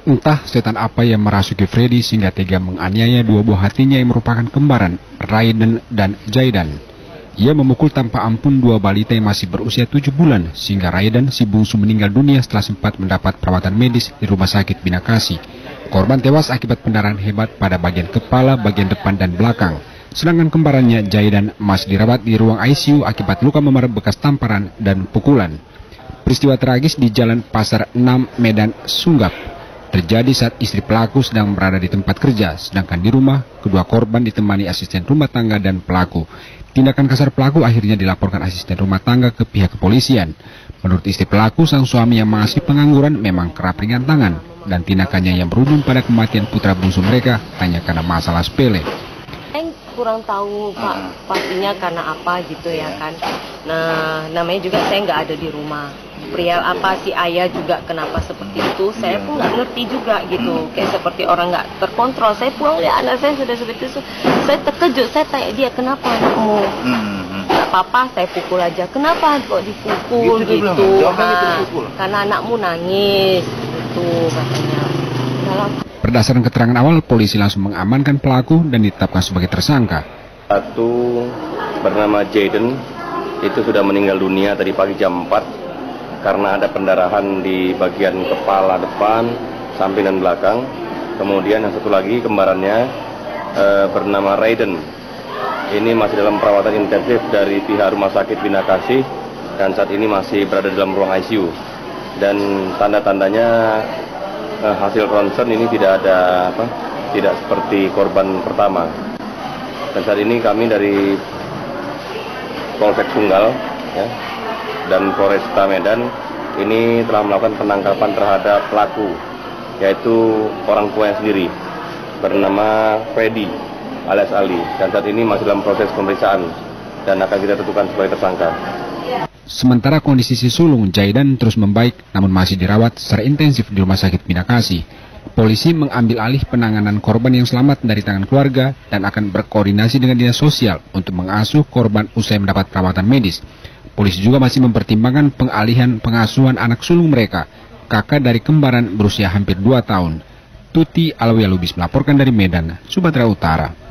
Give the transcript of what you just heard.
Entah setan apa yang merasuki Freddy sehingga tega menganiaya dua buah hatinya yang merupakan kembaran, Raiden dan Jaydan. Ia memukul tanpa ampun dua balita yang masih berusia 7 bulan, sehingga Raiden si bungsu meninggal dunia setelah sempat mendapat perawatan medis di Rumah Sakit Binakasi. Korban tewas akibat pendarahan hebat pada bagian kepala, bagian depan dan belakang. Sedangkan kembarannya Jaydan masih dirawat di ruang ICU akibat luka memar bekas tamparan dan pukulan. Peristiwa tragis di Jalan Pasar 6 Medan Sunggap terjadi saat istri pelaku sedang berada di tempat kerja, sedangkan di rumah, kedua korban ditemani asisten rumah tangga dan pelaku. Tindakan kasar pelaku akhirnya dilaporkan asisten rumah tangga ke pihak kepolisian. Menurut istri pelaku, sang suami yang masih pengangguran memang kerap ringan tangan, dan tindakannya yang berujung pada kematian putra bungsu mereka hanya karena masalah sepele. Kurang tahu Pak, pastinya karena apa gitu ya kan. Nah, namanya juga saya nggak ada di rumah. Pria apa si ayah juga kenapa seperti itu, saya pun nggak ngerti juga gitu. Kayak seperti orang nggak terkontrol. Saya pulang lihat anak saya sudah seperti itu, saya terkejut. Saya tanya dia, kenapa anakmu? Nggak apa-apa, saya pukul aja. Kenapa kok dipukul gitu? Karena anakmu nangis, gitu katanya. Berdasarkan keterangan awal, polisi langsung mengamankan pelaku dan ditetapkan sebagai tersangka. Satu bernama Jayden itu sudah meninggal dunia tadi pagi jam 4 karena ada pendarahan di bagian kepala depan, samping dan belakang. Kemudian yang satu lagi kembarannya bernama Raiden. Ini masih dalam perawatan intensif dari pihak Rumah Sakit Binakasi dan saat ini masih berada dalam ruang ICU. Dan tanda-tandanya hasil ronsen ini tidak ada tidak seperti korban pertama. Dan saat ini kami dari Polsek Sunggal ya, dan Polresta Medan ini telah melakukan penangkapan terhadap pelaku, yaitu orang tuanya sendiri bernama Freddy alias Ali, dan saat ini masih dalam proses pemeriksaan dan akan kita tentukan sebagai tersangka. Sementara kondisi si sulung Jaydan terus membaik namun masih dirawat secara intensif di Rumah Sakit Binakasi. Polisi mengambil alih penanganan korban yang selamat dari tangan keluarga dan akan berkoordinasi dengan dinas sosial untuk mengasuh korban usai mendapat perawatan medis. Polisi juga masih mempertimbangkan pengalihan pengasuhan anak sulung mereka, kakak dari kembaran berusia hampir 2 tahun. Tuti Alwi Lubis melaporkan dari Medan, Sumatera Utara.